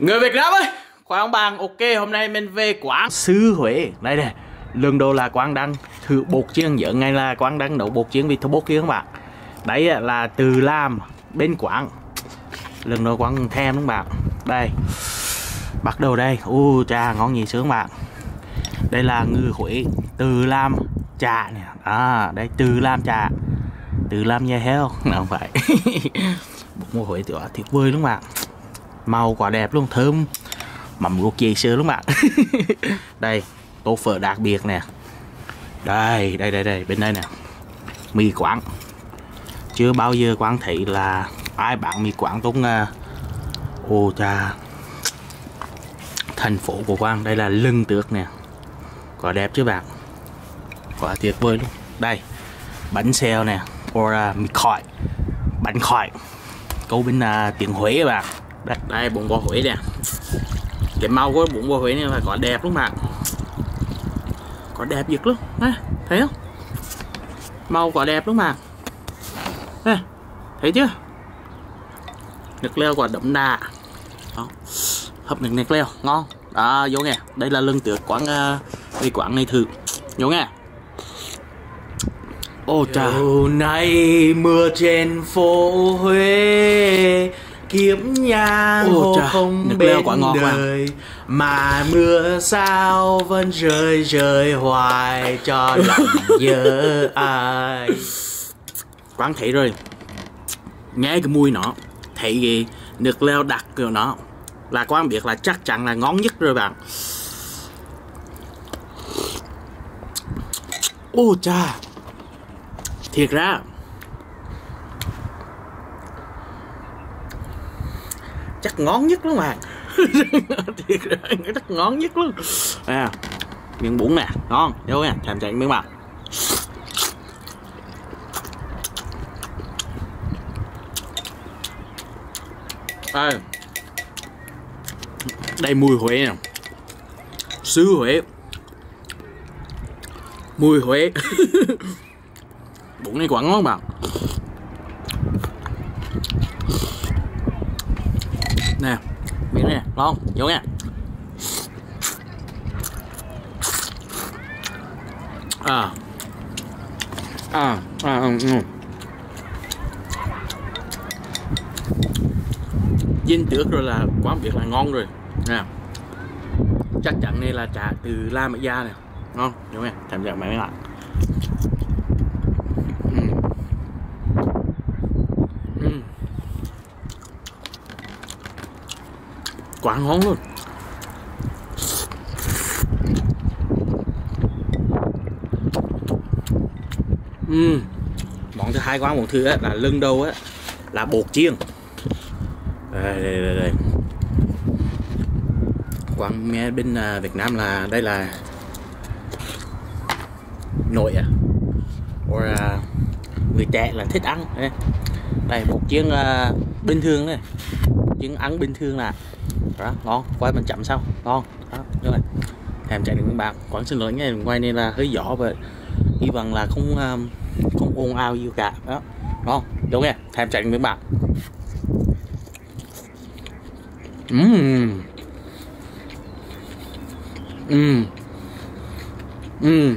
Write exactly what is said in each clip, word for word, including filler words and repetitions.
Người Việt Nam ơi, khoan ông bàn, ok, hôm nay mình về quán xứ Huế. Đây nè, lần đầu là quán đang thử bột chiên, nhớ ngay là quán đang nấu bột chiên vịt thốt bột kia các bạn. Đấy là từ làm bên quán. Lần đầu quán thèm các bạn. Đây, bắt đầu đây, u trà ngon gì sướng bạn. Đây là người Huế từ làm trà nè, à đây từ làm trà, từ làm nhà heo, không phải. Bột ngô Huế thì tuyệt vời đúng không bạn, màu quả đẹp luôn, thơm, mắm ruột dày sữa đúng không bạn. Đây tô phở đặc biệt nè, đây đây đây đây bên đây nè, mì quảng. Chưa bao giờ quán thấy là ai bán mì quảng trong uh, ô cha thành phố của quán. Đây là lưng tước nè, quả đẹp chứ bạn, quả tuyệt vời luôn. Đây bánh xèo nè, or uh, mì khỏi, bánh khỏi câu bên uh, tiếng Huế các bạn. Đây, đây bún bò Huế nè, cái màu của bún bò Huế này là quả đẹp đúng không bạn, quả đẹp giật luôn à, thấy không, màu quả đẹp đúng không bạn, à, thấy chưa, nước leo quả đậm đà, đó, hấp nước nước leo ngon đó, vô nghe. Đây là lưng tước quán uh, cái quán này thử vô nghe. Ô trời này mưa trên phố Huế, kiếm nhà hồ không bên đời, mà mưa sao vẫn rơi rơi hoài cho lòng nhớ ai. Quán thấy rồi, nghe cái mùi nó, thấy gì nước leo đặc của nó là quán biết là chắc chắn là ngon nhất rồi bạn. Ô cha, thiệt ra chắc ngon nhất luôn bạn. Thiệt ra chắc ngon nhất luôn à, miếng bún nè ngon vô nha, thèm chạy miếng bạn. À, đây mùi Huế nè, xứ Huế, mùi Huế. Bún này quả ngon bạn. Nè miếng này ngon vô nha. À à à ừ. Dinh tước rồi là quán biết là ngon rồi nè, chắc chắn đây là trà từ Lam ở da nè, ngon vô nha, thèm nhận mấy bạn. Quá ngon luôn. Uhm. Món thứ hai quán một thứ á, là lưng đầu á, là bột chiên. Đây, đây, đây, đây. Quán nghe bên uh, Việt Nam là đây là nội à, or uh, người trẻ là thích ăn. Đây, đây bột chiên uh, bình thường này, chiên ăn bình thường là đó, ngon, quay mình chậm sau ngon đó, đúng rồi. Thèm chạy được các bạn. Quán xin lỗi nghe quay này là hơi gió và hy vọng là không không ồn ào gì cả đó, ngon đúng nghe, thèm chạy được các bạn. Uhm. Uhm. Uhm.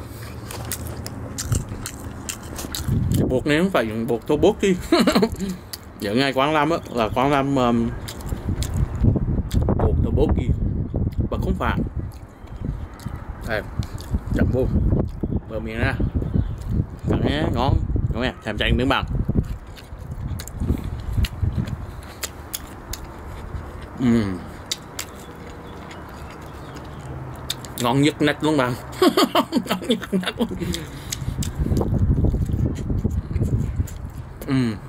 Cái bột này không phải dùng bột tô bốt đi. Giờ ngay quán Lam á, là quán Lam um, bột tô bốt gì và không phải. Đây chậm vô bờ miệng ra cắn nhé, ngon đúng không, thèm chạy miếng bằng. Uhm. Ngon nhất nách luôn bạn. Ngon nhất nách luôn. Uhm.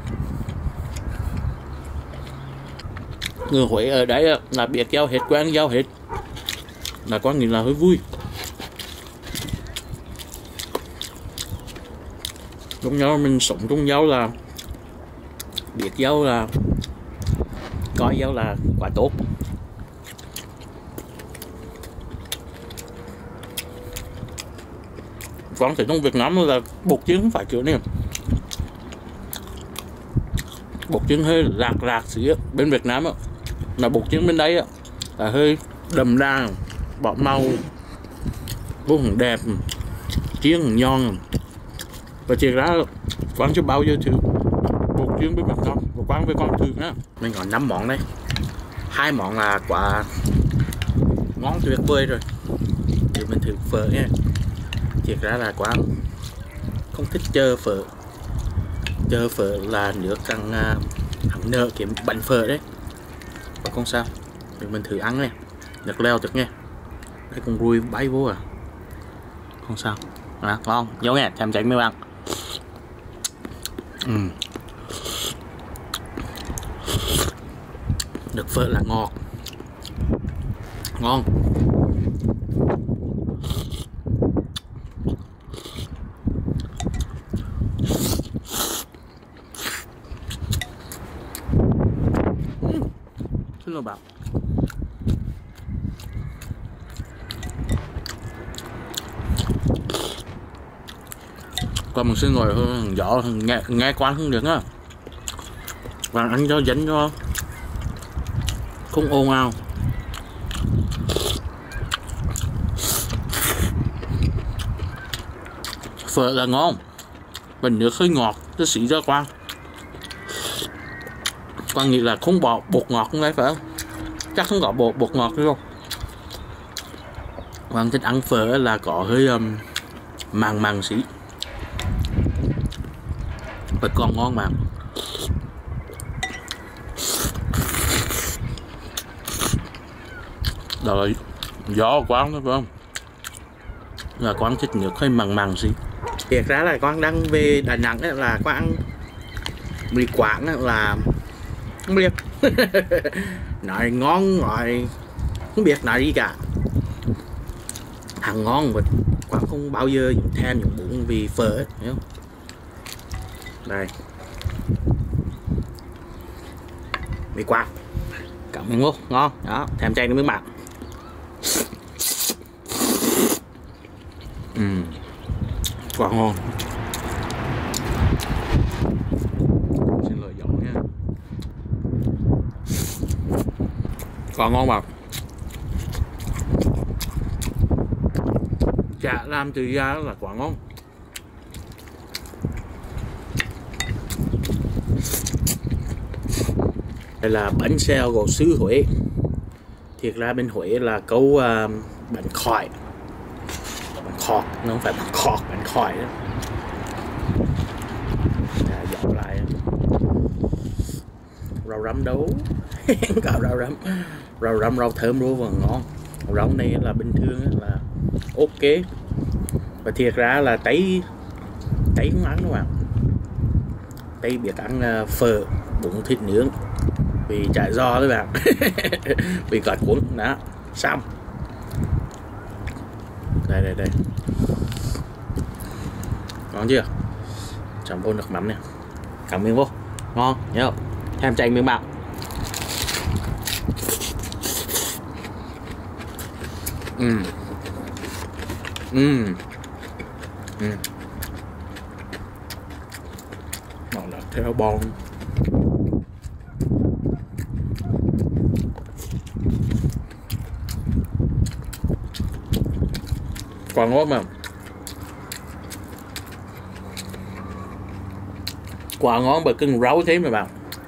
Người Huế ở đấy là biết giao hết, quen giao hết, là quan nghĩ là hơi vui. Trong nhau mình sống trong nhau là biết giao là coi giao là quá tốt. Quán thì trong Việt Nam là bột chiên không phải kiểu này, bột chiên hơi rạc rạc xíu. Bên Việt Nam á Mà bột chiên bên đấy á là hơi đậm đà, bọt màu vô cùng đẹp, chiên cũng ngon. Và thiệt ra quán chưa bao giờ thử bột chiên với mình không, và quán với con thử nhá. Mình còn năm món đây, hai món là quả ngon tuyệt vời rồi, thì mình thử phở nha. Thiệt ra là quán không thích chờ phở, chờ phở là nước càng hẳn nợ cái bánh phở đấy, và không sao. Thì mình thử ăn này, nước leo được nghe, cái con ruồi bay vô à, không sao. À, ngon, giống nghe, thèm chảy mấy bạn. uhm. Nước phở là ngọt, ngon. uhm. Xin lỗi bạn. Còn mình xin lỗi hơn gió nghe nghe quán không được á, và ăn cho dẫn cho không ồn ào. Phở là ngon, và nước hơi ngọt, nó xỉ ra qua. Quan nghĩ là không bỏ bột ngọt không đấy phải không? Chắc không có bột bột ngọt đâu. Quan thích ăn phở là có hơi um, màng màng xí, và còn ngon mà. Đó là gió quán đó phải không? Là quán thích nước hơi mặn mặn xí. Thiệt ra là con đang về Đà Nẵng ấy, là quán mì Quảng ấy, là không biết nói ngon nói không biết nói gì cả, hàng ngon mà quán không bao giờ dùng thêm những bún vì phở ấy, hiểu không? Đây mì Quảng cảm ơn, ngon đó, thèm chay nữa mấy bạn. Uhm. Quá ngon. Xin lỗi giọng nha. Quá ngon mà. Chả làm từ da là quá ngon. Đây là bánh xèo gỗ sứ Huế. Thiệt ra bên Huế là câu uh, bánh khỏi, bánh khọt, nó không phải bánh khọt, bánh khỏi đó. À, dọn lại rau răm đâu có rau răm, rau răm rau thơm luôn và ngon. Rau này là bình thường là ok, và thiệt ra là Tây Tây không ăn đâu mà. Tây biết ăn uh, phở, bún thịt nướng vì chả giò đấy bạn. Vì gọt cuốn đó xong. Đây đây đây, ngon chưa? Chấm vô nước mắm nè, cắm miếng vô, ngon nhớ không? Thêm chanh miếng bạn. Ừm ừm ừm Còn là theo bon. Còn ngon mà, quả ngon bởi cưng rau thế mà bạn.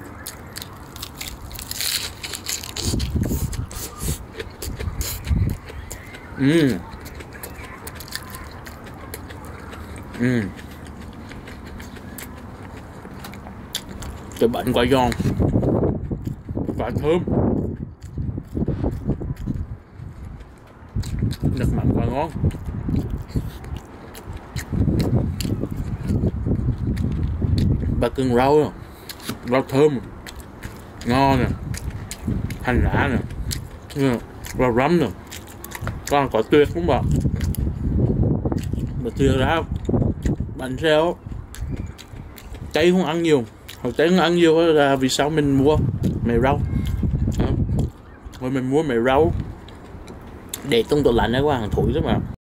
Ừm Ừm cái bánh quả giòn, quả thơm, nước mắm quả ngon. Ba cưng rau rồi, rau thơm ngon nè, hành lá nè, rau răm nè, con quả tuyệt đúng không? Mà tuyệt ra bánh xèo cháy không ăn nhiều, hồi cháy không ăn nhiều là vì sao mình mua mè rau, rồi mình mua mè rau để trong tủ lạnh đó qua hàng thủi đó mà.